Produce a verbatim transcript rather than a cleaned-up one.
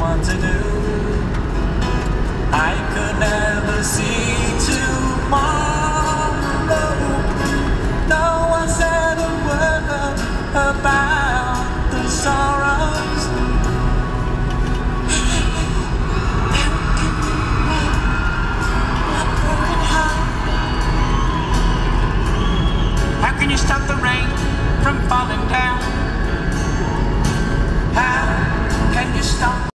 what to do. I could never see tomorrow. No one said a word about the sorrows. How can you stop the rain from falling down? How can you stop